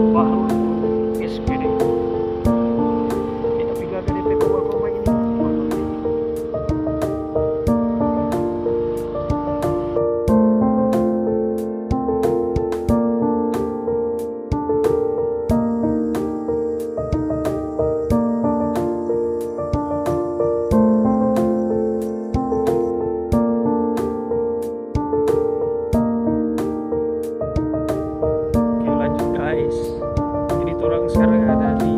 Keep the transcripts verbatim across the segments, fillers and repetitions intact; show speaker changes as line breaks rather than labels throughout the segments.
Bahrul S P D. Kita pindah ke D P koma-koma ini. Jadi orang sekarang ada di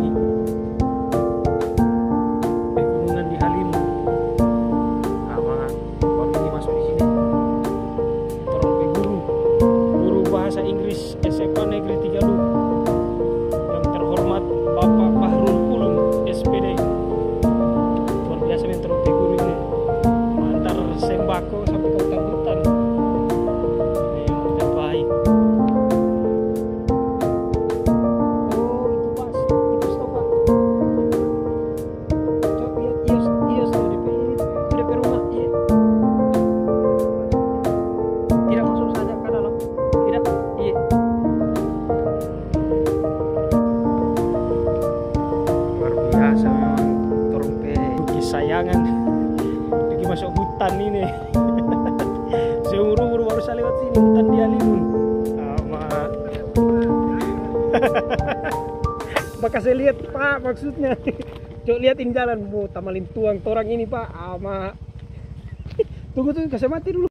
pegunungan di Halim. Sama baru ini masuk di sini. Orang guru, guru bahasa Inggris S M A Negeri tiga Lu yang terhormat Bapak Bahrul Ulum S P D. Luar biasa mentor guru ini. Antar sembako sampai ke hutan-hutan. Ini yang terbaik. Biasa memang torompe kesayangan lagi masuk hutan ini. Seumur-umur baru saya lewat sini hutan di Halim sama. Maka saya lihat Pak maksudnya. Coba liatin jalan, mau tamalin tuang torang ini Pak ama. Tunggu tunggu kasih mati dulu.